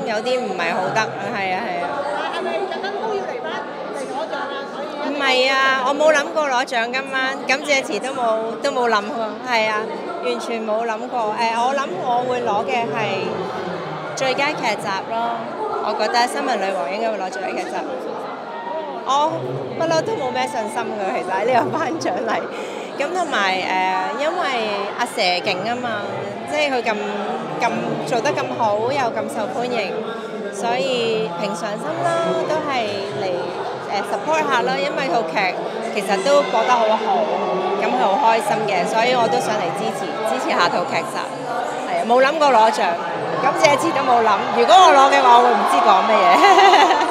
有啲唔係好得，係啊係啊。 係咪特登都要嚟攞獎啊？所以唔係啊，我冇諗過攞獎今晚，感謝詞都冇諗過，係啊，完全冇諗過。我諗我會攞嘅係最佳劇集咯，我覺得《新聞女王》應該會攞最佳劇集。我不嬲都冇咩信心㗎，其實喺呢個頒獎禮。咁同埋因為阿蛇勁啊嘛，即係佢咁做得咁好，又咁受歡迎，所以平常心啦，都係嚟support 下啦。因為套劇其實都播得好好，咁係好開心嘅，所以我都想嚟支持下套劇集。係啊，冇諗過攞獎，感謝詞都冇諗。如果我攞嘅話，我會唔知講乜嘢。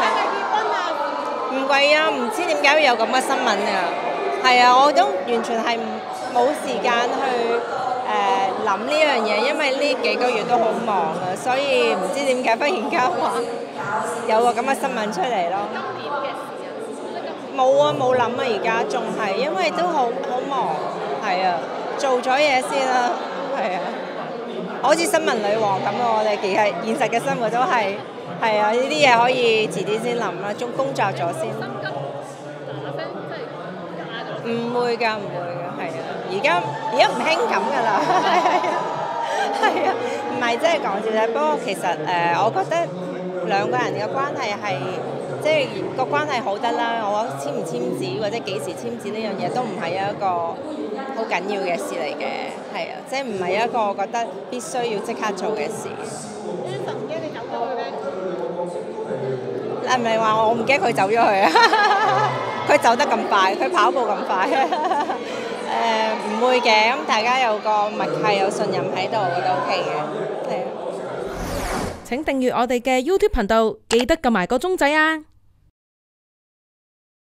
唔貴啊，唔知點解會有咁嘅新聞啊！係啊，我都完全係冇時間去諗呢樣嘢，因為呢幾個月都好忙啊，所以唔知點解忽然間話有個咁嘅新聞出嚟咯。今年嘅事冇啊，冇諗啊，而家仲係因為都好忙，係啊，做咗嘢先啦，係啊，好似新聞女王咁啊，我哋其實現實嘅生活都係。係啊，呢啲嘢可以遲啲先諗啦，仲工作咗先。唔會㗎，唔會㗎，係啊！而家唔興咁㗎啦，係啊，唔係真係講笑啫。不過其實我覺得兩個人嘅關係係即係個關係好得啦。我簽唔簽字或者幾時簽字呢樣嘢都唔係一個好緊要嘅事嚟嘅，係啊，即係唔係一個我覺得必須要即刻做嘅事。係咪話我唔驚佢走咗去啊？佢走得咁快，佢跑步咁快，唔會嘅。咁大家有個默契、有信任喺度，我覺得 OK 嘅。係啊。 請訂閱我哋嘅 YouTube 頻道，記得撳埋個鐘仔啊！